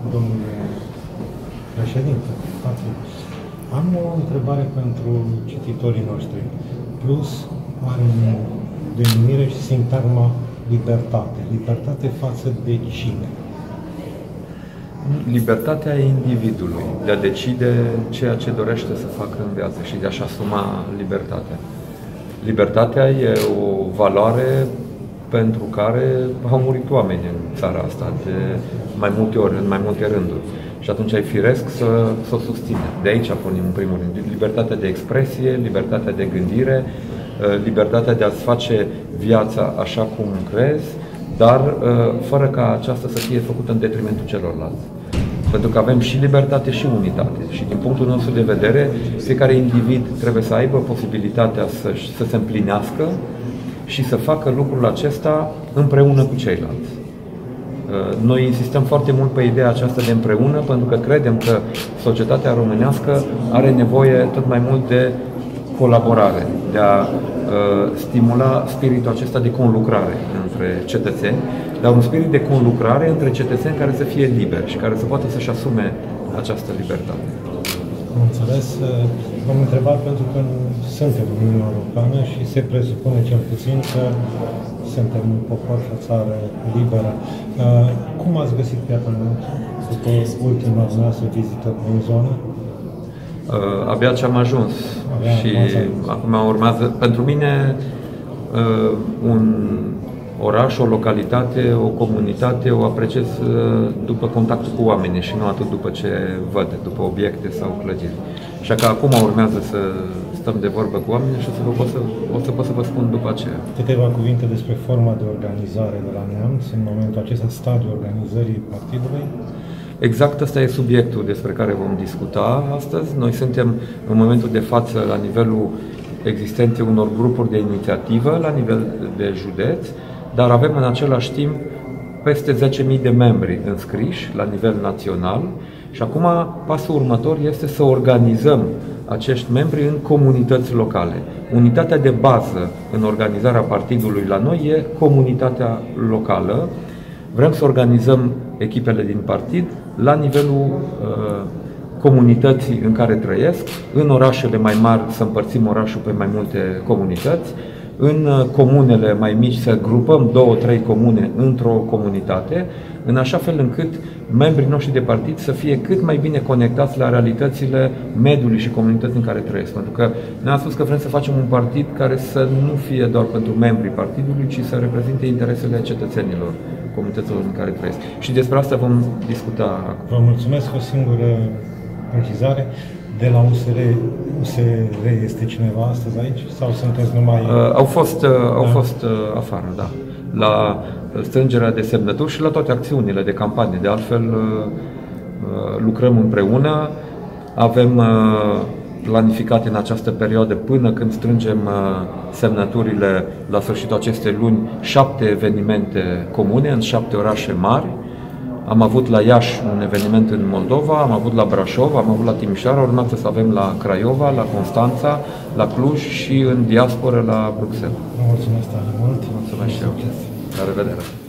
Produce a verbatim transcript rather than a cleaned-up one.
domnule președinte. Am o întrebare pentru cititorii noștri. Plus are o denumire și sintagma libertate. Libertate față de cine? Libertatea individului de a decide ceea ce dorește să facă în viață și de a-și asuma libertatea. Libertatea e o valoare pentru care au murit oameni în țara asta de mai multe ori, în mai multe rânduri. Și atunci ai firesc să, să o susține. De aici pornim în primul rând. Libertatea de expresie, libertatea de gândire, libertatea de a-ți face viața așa cum crezi, dar fără ca aceasta să fie făcută în detrimentul celorlalți. Pentru că avem și libertate și unitate. Și din punctul nostru de vedere, fiecare individ trebuie să aibă posibilitatea să, să se împlinească și să facă lucrul acesta împreună cu ceilalți. Noi insistăm foarte mult pe ideea aceasta de împreună, pentru că credem că societatea românească are nevoie tot mai mult de colaborare, de a uh, stimula spiritul acesta de conlucrare între cetățeni, dar un spirit de conlucrare între cetățeni care să fie liberi și care să poată să-și asume această libertate. Am înțeles. V-am întrebat pentru că suntem în Uniunea Europeană și se presupune cel puțin că suntem un popor și o țară liberă. Cum ați găsit Piatra Neamț după ultima noastră vizită în zonă? Uh, abia ce am ajuns abia și acum urmează, pentru mine, uh, un oraș, o localitate, o comunitate o apreciez uh, după contactul cu oamenii și nu atât după ce văd, după obiecte sau clădiri. Așa că acum urmează să stăm de vorbă cu oamenii și o să, vă pot să, o să pot să vă spun după aceea. Câteva cuvinte despre forma de organizare de la Neamț în momentul acesta, stadiul organizării partidului. Exact ăsta e subiectul despre care vom discuta astăzi. Noi suntem în momentul de față la nivelul existenței unor grupuri de inițiativă la nivel de județ, dar avem în același timp peste zece mii de membri înscriși la nivel național și acum pasul următor este să organizăm acești membri în comunități locale. Unitatea de bază în organizarea partidului la noi e comunitatea locală. Vrem să organizăm echipele din partid la nivelul uh, comunității în care trăiesc, în orașele mai mari să împărțim orașul pe mai multe comunități, în uh, comunele mai mici să grupăm două, trei comune într-o comunitate, în așa fel încât membrii noștri de partid să fie cât mai bine conectați la realitățile mediului și comunității în care trăiesc. Pentru că ne-am spus că vrem să facem un partid care să nu fie doar pentru membrii partidului, ci să reprezinte interesele cetățenilor, comunităților în care trăiesc. Și despre asta vom discuta acum. Vă mulțumesc. O singură precizare. De la U S R, U S R este cineva astăzi aici? Sau sunteți numai... Uh, au fost, uh, da. au fost uh, afară, da. La strângerea de semnături și la toate acțiunile de campanie. De altfel, uh, lucrăm împreună. Avem uh, planificate în această perioadă, până când strângem uh, semnăturile la sfârșitul acestei luni, șapte evenimente comune în șapte orașe mari. Am avut la Iași un eveniment în Moldova, am avut la Brașov, am avut la Timișoara, urmează să avem la Craiova, la Constanța, la Cluj și în diaspora la Bruxelles. Vă mulțumesc tare mult. Mulțumesc și eu. La revedere!